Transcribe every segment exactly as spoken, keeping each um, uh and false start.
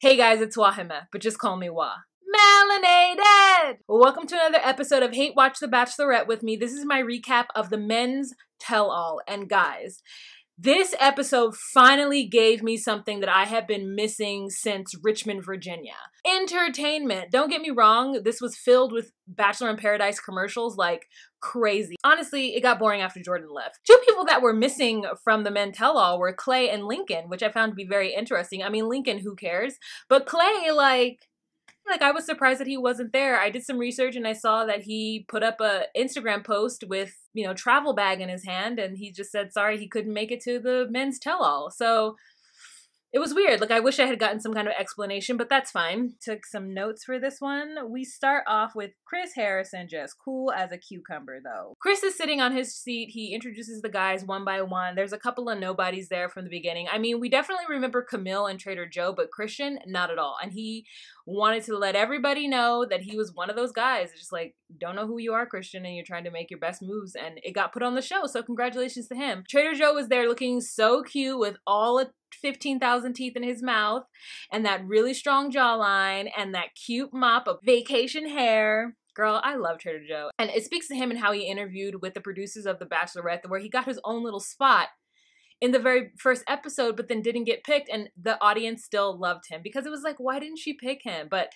Hey guys, it's Wahima, but just call me Wah. Melanated! Well, welcome to another episode of Hate Watch The Bachelorette with me. This is my recap of the men's tell-all. And guys, this episode finally gave me something that I have been missing since Richmond, Virginia. Entertainment. Don't get me wrong, this was filled with Bachelor in Paradise commercials like crazy. Honestly, it got boring after Jordan left. Two people that were missing from the men tell-all were Clay and Lincoln, which I found to be very interesting. I mean, Lincoln, who cares? But Clay, like... Like, I was surprised that he wasn't there. I did some research and I saw that he put up a Instagram post with, you know, travel bag in his hand, and he just said, sorry, he couldn't make it to the men's tell-all. So it was weird. Like, I wish I had gotten some kind of explanation, but that's fine. Took some notes for this one. We start off with Chris Harrison, just cool as a cucumber, though. Chris is sitting on his seat. He introduces the guys one by one. There's a couple of nobodies there from the beginning. I mean, we definitely remember Camille and Trader Joe, but Christian, not at all. And he wanted to let everybody know that he was one of those guys. It's just like, don't know who you are, Christian, and you're trying to make your best moves, and it got put on the show, so congratulations to him. Trader Joe was there looking so cute with all of fifteen thousand teeth in his mouth, and that really strong jawline, and that cute mop of vacation hair. Girl, I love Trader Joe. And it speaks to him and how he interviewed with the producers of The Bachelorette, where he got his own little spot in the very first episode, but then didn't get picked, and the audience still loved him because it was like, why didn't she pick him? But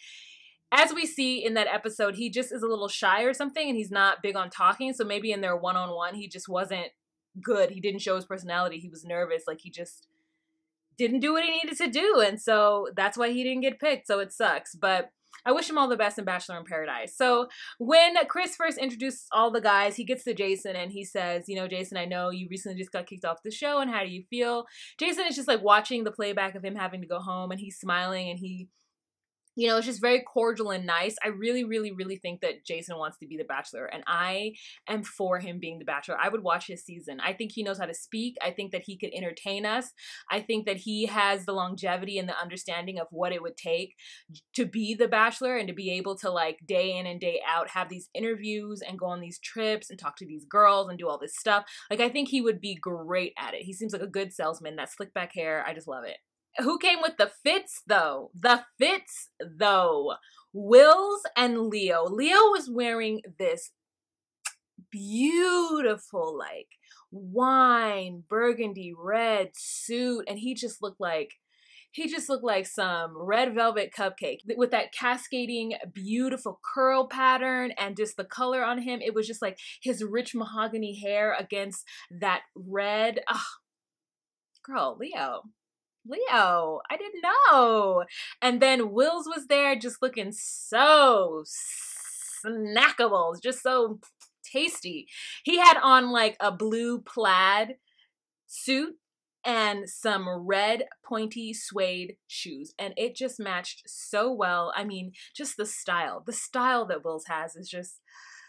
as we see in that episode, he just is a little shy or something, and he's not big on talking, so maybe in their one-on-one, he just wasn't good. He didn't show his personality. He was nervous. Like, he just didn't do what he needed to do, and so that's why he didn't get picked, so it sucks. But I wish him all the best in Bachelor in Paradise. So when Chris first introduces all the guys, he gets to Jason and he says, you know, Jason, I know you recently just got kicked off the show, and how do you feel? Jason is just like watching the playback of him having to go home, and he's smiling, and he, you know, it's just very cordial and nice. I really, really, really think that Jason wants to be the Bachelor, and I am for him being the Bachelor. I would watch his season. I think he knows how to speak. I think that he could entertain us. I think that he has the longevity and the understanding of what it would take to be the Bachelor, and to be able to, like, day in and day out have these interviews and go on these trips and talk to these girls and do all this stuff. Like, I think he would be great at it. He seems like a good salesman. That slick back hair, I just love it. Who came with the fits, though? The fits, though. Wills and Leo. Leo was wearing this beautiful, like, wine, burgundy red suit, and he just looked like, he just looked like some red velvet cupcake with that cascading, beautiful curl pattern, and just the color on him. It was just like his rich mahogany hair against that red. Ah, girl, Leo. Leo, I didn't know. And then Wills was there just looking so snackable, just so tasty. He had on like a blue plaid suit and some red pointy suede shoes, and it just matched so well. I mean, just the style. The style that Wills has is just,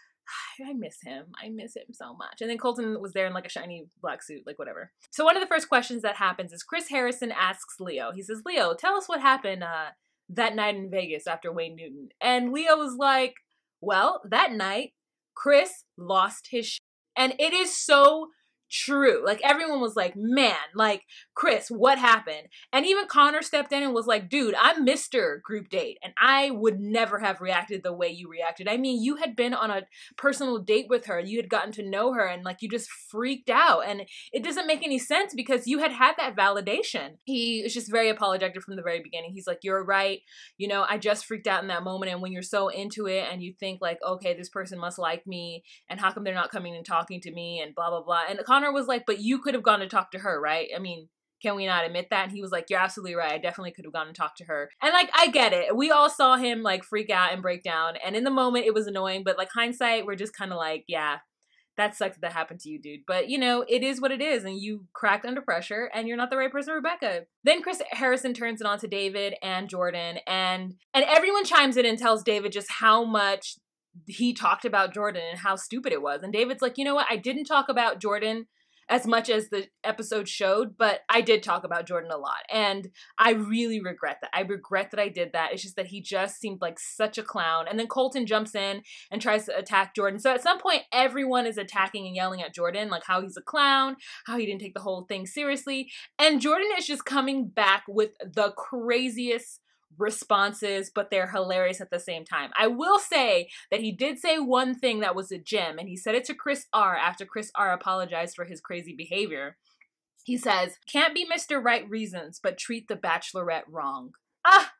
I miss him. I miss him so much. And then Colton was there in like a shiny black suit, like whatever. So one of the first questions that happens is Chris Harrison asks Leo. He says, Leo, tell us what happened uh, that night in Vegas after Wayne Newton. And Leo was like, well, that night, Chris lost his shit. And it is so true. Like, everyone was like, man, like, Chris, what happened? And even Connor stepped in and was like, dude, I'm Mister Group Date, and I would never have reacted the way you reacted. I mean, you had been on a personal date with her. You had gotten to know her, and like, you just freaked out. And it doesn't make any sense because you had had that validation. He is just very apologetic from the very beginning. He's like, you're right. You know, I just freaked out in that moment. And when you're so into it and you think like, okay, this person must like me, and how come they're not coming and talking to me, and blah, blah, blah. And Connor was like, but you could have gone to talk to her, right? I mean, can we not admit that? And he was like, you're absolutely right. I definitely could have gone and talked to her. And like, I get it. We all saw him like freak out and break down. And in the moment it was annoying, but like hindsight, we're just kind of like, yeah, that sucks that happened to you, dude. But you know, it is what it is. And you cracked under pressure, and you're not the right person, Rebecca. Then Chris Harrison turns it on to David and Jordan, and, and everyone chimes in and tells David just how much he talked about Jordan and how stupid it was. And David's like, you know what? I didn't talk about Jordan as much as the episode showed, but I did talk about Jordan a lot. And I really regret that. I regret that I did that. It's just that he just seemed like such a clown. And then Colton jumps in and tries to attack Jordan. So at some point, everyone is attacking and yelling at Jordan, like how he's a clown, how he didn't take the whole thing seriously. And Jordan is just coming back with the craziest responses, but they're hilarious at the same time. I will say that he did say one thing that was a gem, and he said it to Chris R after Chris R apologized for his crazy behavior. He says, "Can't be Mister Right reasons, but treat the Bachelorette wrong." Ah!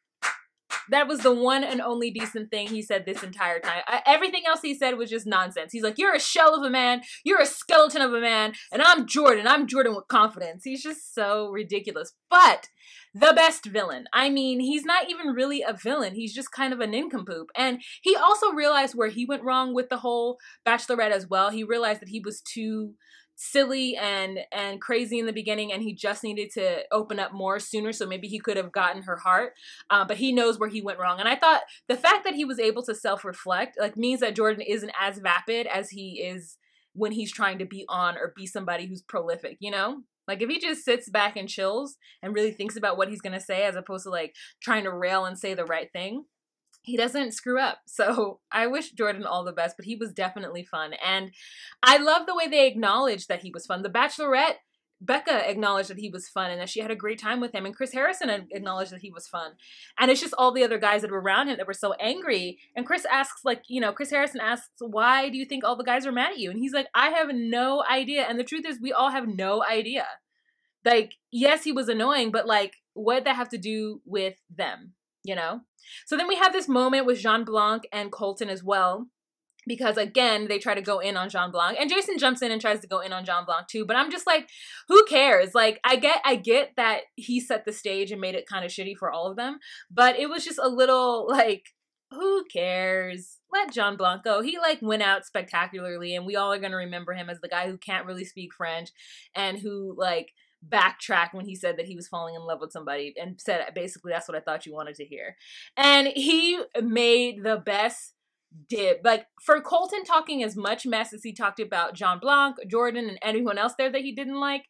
That was the one and only decent thing he said this entire time. I, everything else he said was just nonsense. He's like, "You're a shell of a man. You're a skeleton of a man. And I'm Jordan. I'm Jordan with confidence." He's just so ridiculous. But the best villain. I mean, he's not even really a villain. He's just kind of a nincompoop. And he also realized where he went wrong with the whole Bachelorette as well. He realized that he was too silly and and crazy in the beginning, and he just needed to open up more sooner, so maybe he could have gotten her heart, uh, but he knows where he went wrong. And I thought the fact that he was able to self-reflect like means that Jordan isn't as vapid as he is when he's trying to be on or be somebody who's prolific, you know? Like if he just sits back and chills and really thinks about what he's gonna say as opposed to like trying to rail and say the right thing, he doesn't screw up. So I wish Jordan all the best, but he was definitely fun. And I love the way they acknowledged that he was fun. The Bachelorette, Becca acknowledged that he was fun and that she had a great time with him. And Chris Harrison acknowledged that he was fun. And it's just all the other guys that were around him that were so angry. And Chris asks, like, you know, Chris Harrison asks, "Why do you think all the guys are mad at you?" And he's like, "I have no idea." And the truth is, we all have no idea. Like, yes, he was annoying, but like, what did that have to do with them? You know? So then we have this moment with Jean Blanc and Colton as well, because again, they try to go in on Jean Blanc, and Jason jumps in and tries to go in on Jean Blanc too, but I'm just like, who cares? Like, I get, I get that he set the stage and made it kind of shitty for all of them, but it was just a little like, who cares? Let Jean Blanc go. He like went out spectacularly, and we all are going to remember him as the guy who can't really speak French and who like backtracked when he said that he was falling in love with somebody and said basically that's what I thought you wanted to hear. And he made the best dip. Like for Colton talking as much mess as he talked about Jean Blanc, Jordan, and anyone else there that he didn't like,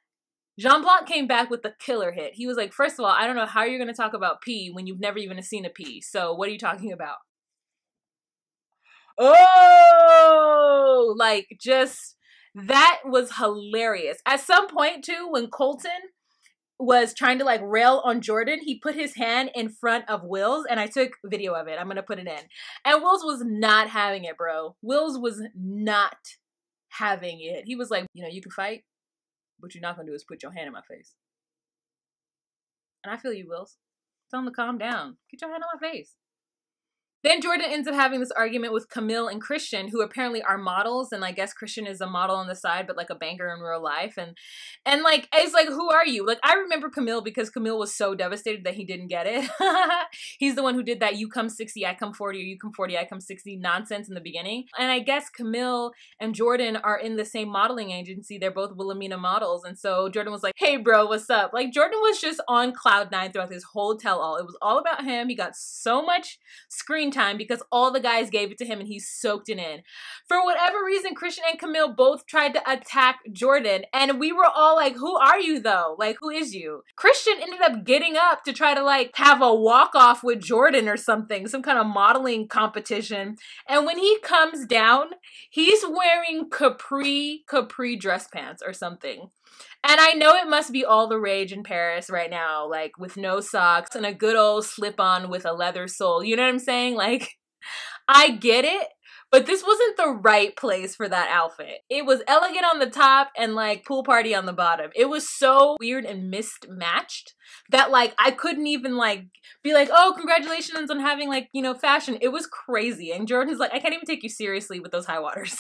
Jean Blanc came back with the killer hit. He was like, "First of all, I don't know how you're going to talk about pee when you've never even seen a pee. So what are you talking about?" Oh, like just that was hilarious. At some point too, when Colton was trying to like rail on Jordan, he put his hand in front of Will's, and I took video of it. I'm gonna put it in. And Will's was not having it, bro. Will's was not having it. He was like, "You know, you can fight, what you're not gonna do is put your hand in my face." And I feel you, Wills. Tell him to calm down. Get your hand on my face. Then Jordan ends up having this argument with Camille and Christian, who apparently are models, and I guess Christian is a model on the side, but like a banker in real life. And and like, it's like, who are you? Like, I remember Camille because Camille was so devastated that he didn't get it. He's the one who did that "you come sixty, I come forty," or "you come forty, I come sixty" nonsense in the beginning. And I guess Camille and Jordan are in the same modeling agency. They're both Wilhelmina models. And so Jordan was like, "Hey bro, what's up?" Like Jordan was just on cloud nine throughout this whole tell-all. It was all about him. He got so much screen time because all the guys gave it to him and he soaked it in. For whatever reason, Christian and Camille both tried to attack Jordan, and we were all like, who are you though? Like, who is you? Christian ended up getting up to try to like have a walk-off with Jordan or something, some kind of modeling competition. And when he comes down, he's wearing capri, capri dress pants or something. And I know it must be all the rage in Paris right now, like with no socks and a good old slip-on with a leather sole. You know what I'm saying? Like, I get it, but this wasn't the right place for that outfit. It was elegant on the top and like pool party on the bottom. It was so weird and mismatched that like I couldn't even like be like, "Oh, congratulations on having like, you know, fashion." It was crazy. And Jordan's like, "I can't even take you seriously with those high waters."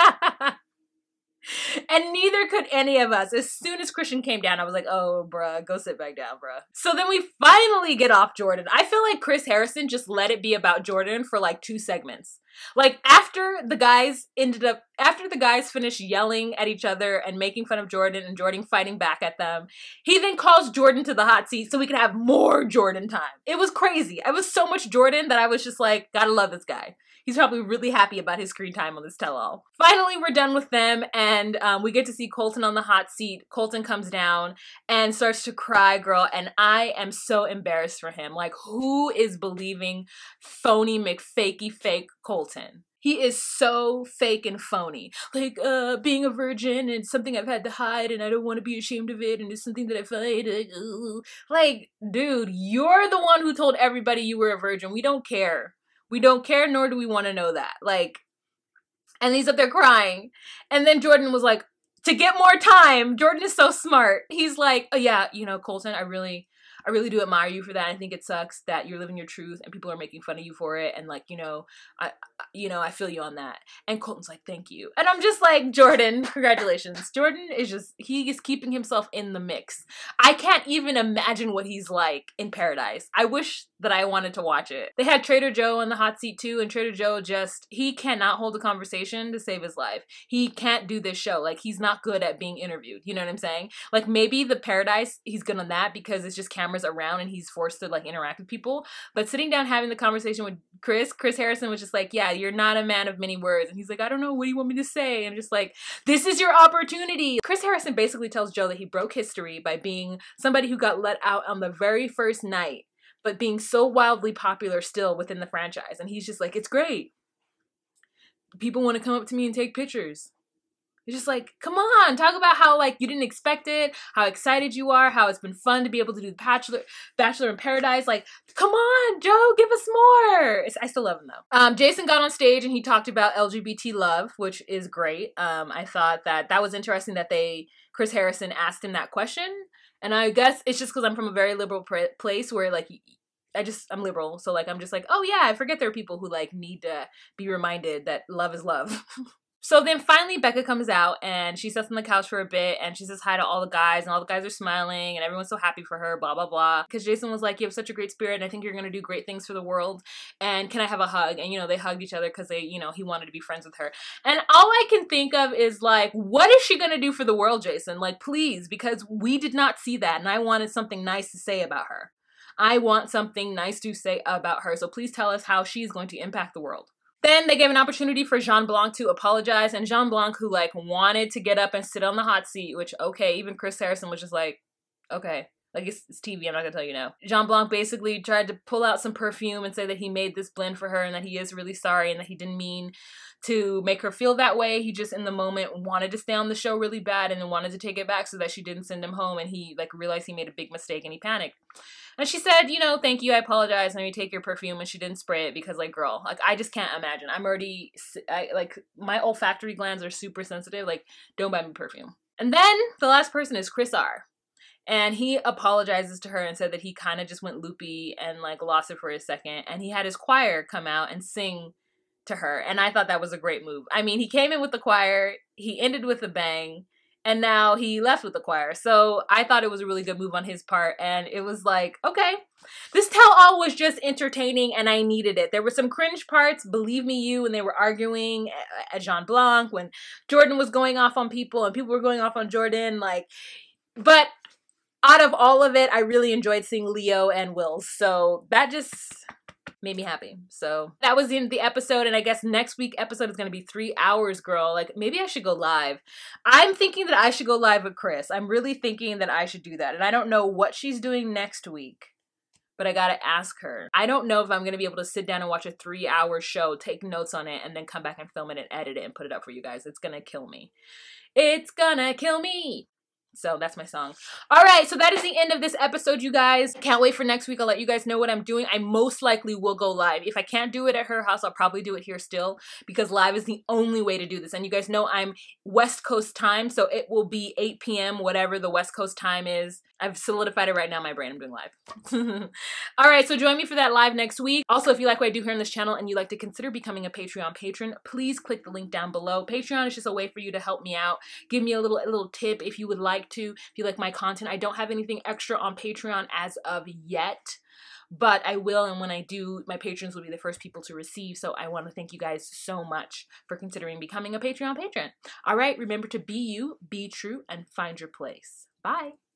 And neither could any of us. As soon as Christian came down, I was like, "Oh, bruh, go sit back down, bruh." So then we finally get off Jordan. I feel like Chris Harrison just let it be about Jordan for like two segments. Like after the guys ended up, after the guys finished yelling at each other and making fun of Jordan and Jordan fighting back at them, he then calls Jordan to the hot seat so we could have more Jordan time. It was crazy. It was so much Jordan that I was just like, gotta love this guy. He's probably really happy about his screen time on this tell-all. Finally, we're done with them, and um, we get to see Colton on the hot seat. Colton comes down and starts to cry, girl, and I am so embarrassed for him. Like, who is believing phony McFakey fake Colton? He is so fake and phony. Like, uh, being a virgin and something I've had to hide and I don't want to be ashamed of it and it's something that I find. Like, uh, like, dude, you're the one who told everybody you were a virgin. We don't care. We don't care, nor do we want to know that. Like, and he's up there crying. And then Jordan was like, to get more time, Jordan is so smart. He's like, oh yeah, you know, Colton, I really... I really do admire you for that. I think it sucks that you're living your truth and people are making fun of you for it. And like, you know, I, you know, I feel you on that. And Colton's like, thank you. And I'm just like, Jordan, congratulations. Jordan is just, he is keeping himself in the mix. I can't even imagine what he's like in Paradise. I wish that I wanted to watch it. They had Trader Joe on the hot seat too. And Trader Joe just, he cannot hold a conversation to save his life. He can't do this show. Like, he's not good at being interviewed. You know what I'm saying? Like, maybe the Paradise, he's good on that because it's just camera around and he's forced to like interact with people, but sitting down having the conversation with Chris Chris Harrison was just like, yeah, you're not a man of many words, and he's like, I don't know, what do you want me to say? And just like, this is your opportunity. Chris Harrison basically tells Joe that he broke history by being somebody who got let out on the very first night, but being so wildly popular still within the franchise. And he's just like, it's great, people want to come up to me and take pictures. It's just like, come on, talk about how like you didn't expect it, how excited you are, how it's been fun to be able to do the Bachelor, Bachelor in Paradise. Like, come on, Joe, give us more. It's, I still love him though. Um, Jason got on stage and he talked about L G B T love, which is great. Um, I thought that that was interesting that they, Chris Harrison asked him that question. And I guess it's just because I'm from a very liberal place where like, I just, I'm liberal. So like, I'm just like, oh yeah, I forget there are people who like need to be reminded that love is love. So then finally Becca comes out and she sits on the couch for a bit and she says hi to all the guys and all the guys are smiling and everyone's so happy for her, blah, blah, blah. Because Jason was like, you have such a great spirit and I think you're going to do great things for the world. And can I have a hug? And, you know, they hugged each other because they, you know, he wanted to be friends with her. And all I can think of is like, what is she going to do for the world, Jason? Like, please, because we did not see that and I wanted something nice to say about her. I want something nice to say about her. So please tell us how she's going to impact the world. Then they gave an opportunity for Jean Blanc to apologize, and Jean Blanc, who like wanted to get up and sit on the hot seat, which, okay, even Chris Harrison was just like, okay, like it's, it's T V, I'm not gonna tell you no. Jean Blanc basically tried to pull out some perfume and say that he made this blend for her and that he is really sorry and that he didn't mean to make her feel that way. He just in the moment wanted to stay on the show really bad and then wanted to take it back so that she didn't send him home, and he like realized he made a big mistake and he panicked. And she said, you know, thank you, I apologize, let me take your perfume, and she didn't spray it because, like, girl, like, I just can't imagine. I'm already, I, like, my olfactory glands are super sensitive, like, don't buy me perfume. And then the last person is Chris R. And he apologizes to her and said that he kind of just went loopy and, like, lost it for a second, and he had his choir come out and sing to her, and I thought that was a great move. I mean, he came in with the choir, he ended with a bang, and now he left with the choir. So I thought it was a really good move on his part. And it was like, okay, this tell-all was just entertaining and I needed it. There were some cringe parts, believe me you, when they were arguing at Jean Blanc, when Jordan was going off on people and people were going off on Jordan. Like, but out of all of it, I really enjoyed seeing Leo and Wills. So that just made me happy. So that was the end of the episode, and I guess next week episode is going to be three hours, girl. Like, maybe I should go live. I'm thinking that I should go live with Chris. I'm really thinking that I should do that, and I don't know what she's doing next week, but I gotta ask her. I don't know if I'm going to be able to sit down and watch a three hour show, take notes on it, and then come back and film it and edit it and put it up for you guys. It's gonna kill me. It's gonna kill me. So that's my song. All right, so that is the end of this episode, you guys. Can't wait for next week. I'll let you guys know what I'm doing. I most likely will go live. If I can't do it at her house, I'll probably do it here still, because live is the only way to do this. And you guys know I'm West Coast time, so it will be eight p m, whatever the West Coast time is. I've solidified it right now in my brain. I'm doing live. All right, so join me for that live next week. Also, if you like what I do here on this channel and you'd like to consider becoming a Patreon patron, please click the link down below. Patreon is just a way for you to help me out. Give me a little, a little tip if you would like to, if you like my content. I don't have anything extra on Patreon as of yet, but I will, and when I do, my patrons will be the first people to receive, so I want to thank you guys so much for considering becoming a Patreon patron. All right, remember to be you, be true, and find your place. Bye.